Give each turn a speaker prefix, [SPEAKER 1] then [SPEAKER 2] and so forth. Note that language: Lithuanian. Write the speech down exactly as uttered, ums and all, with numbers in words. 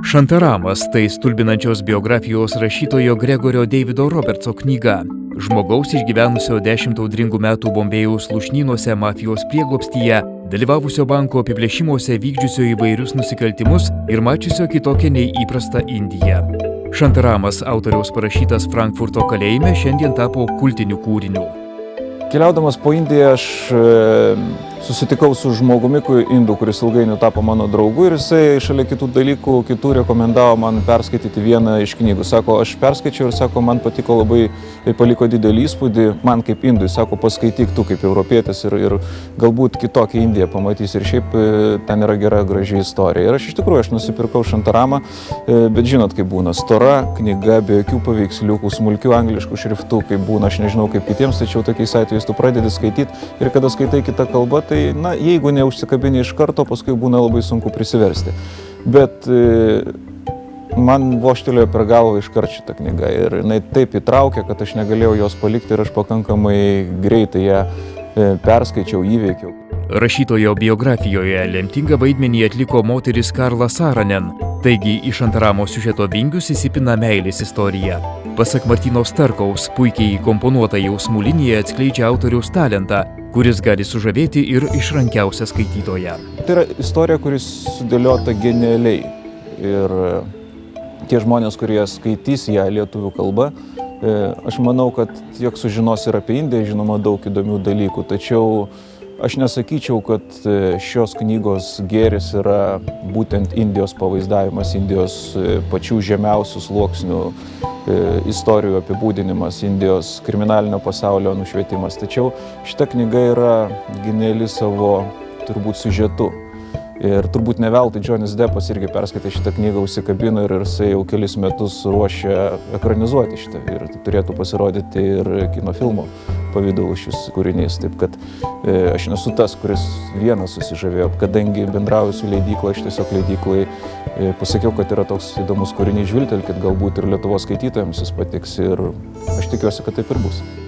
[SPEAKER 1] Šantaramas – tai stulbinančios biografijos rašytojo Gregorio Davido Robertso knyga. Žmogaus išgyvenusio dešimt audringų metų Bombėjaus lūšnynuose mafijos prieglobstyje, dalyvavusio banko apiplėšimuose, vykdžiusio įvairius nusikaltimus ir mačiusio kitokią nei įprastą Indiją. Šantaramas, autoriaus parašytas Frankfurto kalėjime, šiandien tapo kultiniu kūriniu.
[SPEAKER 2] Keliaudamas po Indiją aš susitikau su žmogumi indu, kuris ilgainiui tapo mano draugu ir jisai šalia kitų dalykų, kitų rekomendavo man perskaityti vieną iš knygų. Sako, aš perskaičiau ir sako, man patiko labai, paliko didelį įspūdį, man kaip indui, sako, paskaityk tu kaip europietis ir, ir galbūt kitokią Indiją pamatysi ir šiaip ten yra gera, graži istorija. Ir aš iš tikrųjų, aš nusipirkau Šantaramą, bet žinot, kaip būna, stora knyga, be jokių paveiksliukų, smulkių angliškų šriftų, kaip būna, aš nežinau kaip kitiems, tačiau tokiais atvejais tu pradedi skaityti ir kada skaitai kitą kalbą, tai, na, jeigu neužsikabini iš karto, paskui būna labai sunku prisiversti. Bet e, man vožtelėjo per galvą iškart šitą knygą ir jinai taip įtraukė, kad aš negalėjau jos palikti ir aš pakankamai greitai ją e, perskaičiau, įveikiau.
[SPEAKER 1] Rašytojo biografijoje lemtingą vaidmenį atliko moteris Karla Saranen, taigi į Šantaramo siužeto vingius įsipina meilės istorija. Pasak Martyno Starkaus, puikiai įkomponuota jausmų linija atskleidžia autoriaus talentą, kuris gali sužavėti ir išrankiausią skaitytoją.
[SPEAKER 2] Tai yra istorija, kuris sudėliota genialiai. Ir tie žmonės, kurie skaitys ją lietuvių kalba, aš manau, kad tiek sužinos ir apie Indiją, žinoma, daug įdomių dalykų. Tačiau aš nesakyčiau, kad šios knygos gėris yra būtent Indijos pavaizdavimas, Indijos pačių žemiausių sluoksnių istorijų apibūdinimas, Indijos kriminalinio pasaulio nušvietimas. Tačiau šita knyga yra geniali savo turbūt siužetu. Ir turbūt ne veltui Johnny Deppas irgi perskaitė šitą knygą, užsikabino ir jisai jau kelis metus ruošia ekranizuoti šitą. Ir turėtų pasirodyti ir kino filmo pavidalu šis kūrinys. Taip kad e, aš nesu tas, kuris vienas susižavėjo, kadangi bendrauju su leidykla, aš tiesiog leidyklai e, pasakiau, kad yra toks įdomus kūrinys, žvilgtelkit, galbūt ir Lietuvos skaitytojams jis patiks ir aš tikiuosi, kad taip ir bus.